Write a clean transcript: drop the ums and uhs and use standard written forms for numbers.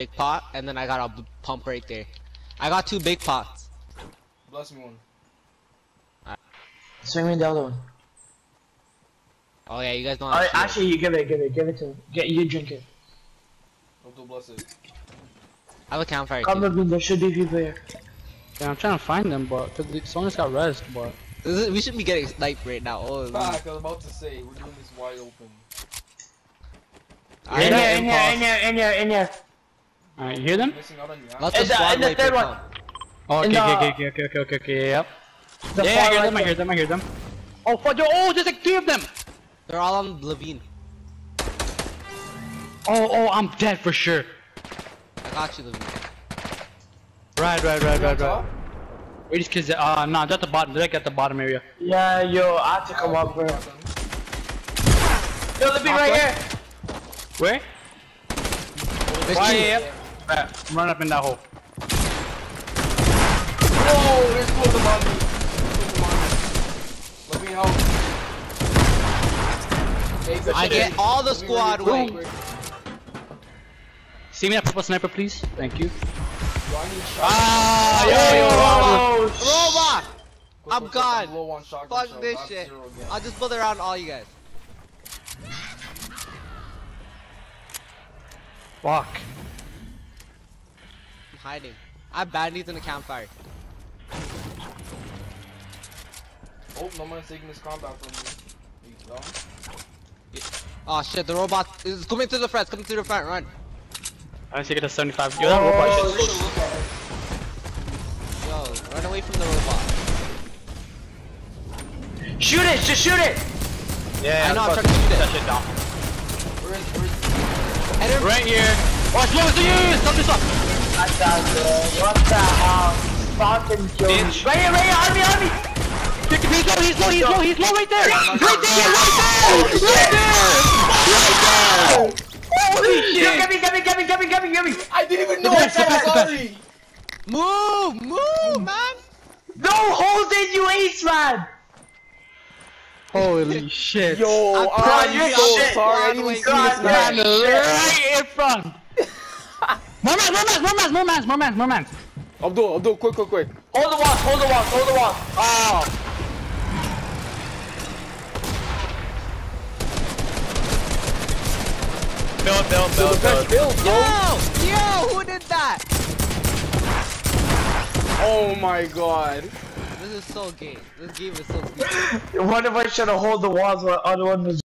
big pot, and then I got a pump right there. I got 2 big pots. Bless me one. Swing me the other one. Oh yeah, you guys don't Alright, have actually, you give it to me. You drink it. Don't bless it. I have a campfire Come too. with me, there should be people here. Yeah, I'm trying to find them, but someone's got rezzed, but. We should be getting sniped right now. Oh, Fuck, I was about to say, we're doing this wide open. I In got here, impulse. in here. Alright, you hear them? Missing out on you. Let's In just squad the wipe third it one. out. Oh, In okay, yep. The Yeah, far I right hear them. Oh, fuck, oh, there's like 3 of them! They're all on Levine. Oh, I'm dead for sure. I got you, Levine. Right. Top? Where these kids at? Nah, they're at the bottom. They're like at the bottom area. Yeah, yo, I have to come up, bro. Yo, let me right here. Where? There's Why? 2. Right, run up in that hole. Whoa, there's 2 of them on me. Let me help. Hey, good I shit. get all the Let me squad really wipe. quick. See me that purple sniper, please? Thank you. Yo, I need shots. Ah, Robot! Quick, I'm quick, gone. I'm low on shotgun Fuck shells. this I have shit. 0 again. I'll just build around all you guys. Fuck. I'm hiding. I have bad needs in the campfire. Oh, no one's taking this combat from me. You dumb? Oh shit, the robot is coming to the front. Coming to the front. Run. I take it to 75. Yo, that robot shit. Yo, run away from the robot. Shoot it, just shoot it. Yeah, I know, I'm trying to shoot it. that shit down. Where is Hit him. Right here. Watch Lewis, stop this up. I got it. What the hell? Fucking kill me. Bitch. Right here, on me. He's low right there. Right there. Holy shit. Get me. I didn't even know I said sorry. Move, man. No, hold it, you ace, man. Holy shit. Yo, I'm you're so so shit. sorry. I didn't even see God, this man. man. Right in front. More mans. Abdul, quick. Hold the walls. Oh. Build. Build, Yo, who did that? Oh my god. This is so gay. This game is so gay. One of us should have hold the walls while the other one was